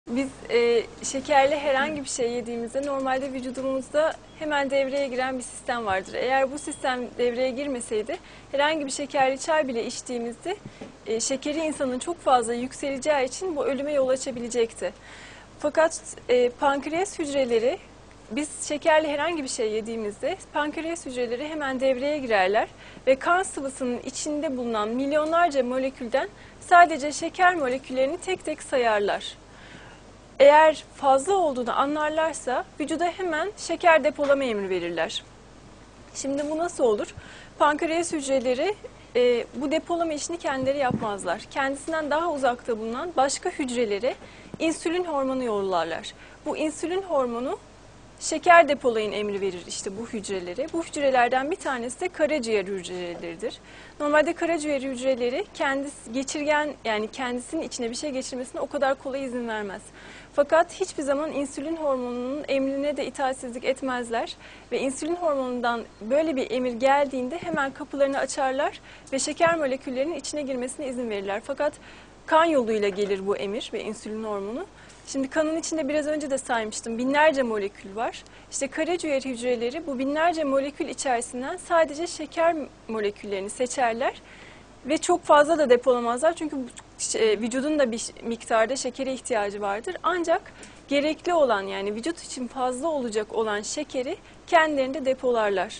Biz şekerli herhangi bir şey yediğimizde normalde vücudumuzda hemen devreye giren bir sistem vardır. Eğer bu sistem devreye girmeseydi herhangi bir şekerli çay bile içtiğimizde şekeri insanın çok fazla yükseleceği için bu ölüme yol açabilecekti. Fakat pankreas hücreleri biz şekerli herhangi bir şey yediğimizde pankreas hücreleri hemen devreye girerler ve kan sıvısının içinde bulunan milyonlarca molekülden sadece şeker moleküllerini tek tek sayarlar. Eğer fazla olduğunu anlarlarsa vücuda hemen şeker depolama emri verirler. Şimdi bu nasıl olur? Pankreas hücreleri bu depolama işini kendileri yapmazlar. Kendisinden daha uzakta bulunan başka hücrelere insülin hormonu yollarlar. Bu insülin hormonu şeker depolayın emri verir işte bu hücrelere. Bu hücrelerden bir tanesi de karaciğer hücreleridir. Normalde karaciğer hücreleri kendisi geçirgen, yani kendisinin içine bir şey geçirmesine o kadar kolay izin vermez. Fakat hiçbir zaman insülin hormonunun emrine de itaatsizlik etmezler ve insülin hormonundan böyle bir emir geldiğinde hemen kapılarını açarlar ve şeker moleküllerinin içine girmesine izin verirler. Fakat kan yoluyla gelir bu emir ve insülin hormonu. Şimdi kanın içinde biraz önce de saymıştım, binlerce molekül var. İşte karaciğer hücreleri bu binlerce molekül içerisinden sadece şeker moleküllerini seçerler ve çok fazla da depolamazlar. Çünkü vücudun da bir miktarda şekere ihtiyacı vardır. Ancak gerekli olan, yani vücut için fazla olacak olan şekeri kendilerinde depolarlar.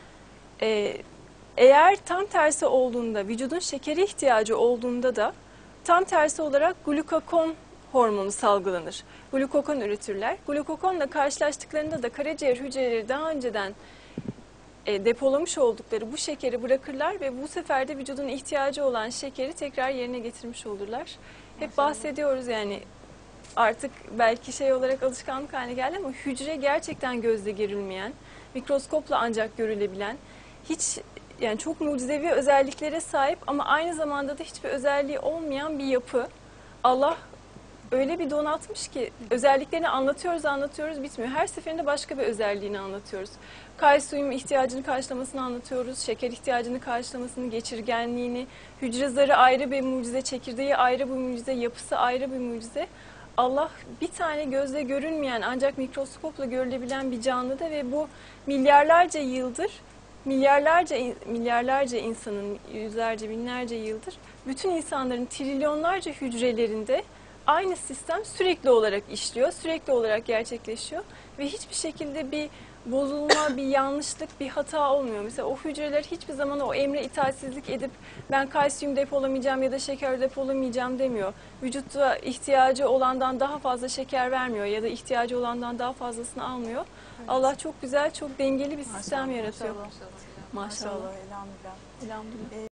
Eğer tam tersi olduğunda, vücudun şekere ihtiyacı olduğunda da tam tersi olarak glukagon hormonu salgılanır. Glukagon üretirler. Glukagonla karşılaştıklarında da karaciğer hücreleri daha önceden depolamış oldukları bu şekeri bırakırlar ve bu sefer de vücudun ihtiyacı olan şekeri tekrar yerine getirmiş olurlar. Hep bahsediyoruz yani, artık belki şey olarak alışkanlık haline geldi ama hücre gerçekten gözle görülmeyen, mikroskopla ancak görülebilen, hiç yani çok mucizevi özelliklere sahip ama aynı zamanda da hiçbir özelliği olmayan bir yapı. Allah öyle bir donatmış ki özelliklerini anlatıyoruz bitmiyor. Her seferinde başka bir özelliğini anlatıyoruz. Kalsiyum ihtiyacını karşılamasını anlatıyoruz. Şeker ihtiyacını karşılamasını, geçirgenliğini, hücre zarı ayrı bir mucize, çekirdeği ayrı bir mucize, yapısı ayrı bir mucize. Allah bir tane gözle görünmeyen ancak mikroskopla görülebilen bir canlıda ve bu milyarlarca yıldır, milyarlarca insanın, yüzlerce, binlerce yıldır bütün insanların trilyonlarca hücrelerinde aynı sistem sürekli olarak işliyor, sürekli olarak gerçekleşiyor ve hiçbir şekilde bir bozulma, bir yanlışlık, bir hata olmuyor. Mesela o hücreler hiçbir zaman o emre itaatsizlik edip ben kalsiyum depolamayacağım ya da şeker depolamayacağım demiyor. Vücutta ihtiyacı olandan daha fazla şeker vermiyor ya da ihtiyacı olandan daha fazlasını almıyor. Evet. Allah çok güzel, çok dengeli bir sistem yaratıyor. Maşallah. Maşallah. Elhamdülillah. Elhamdülillah.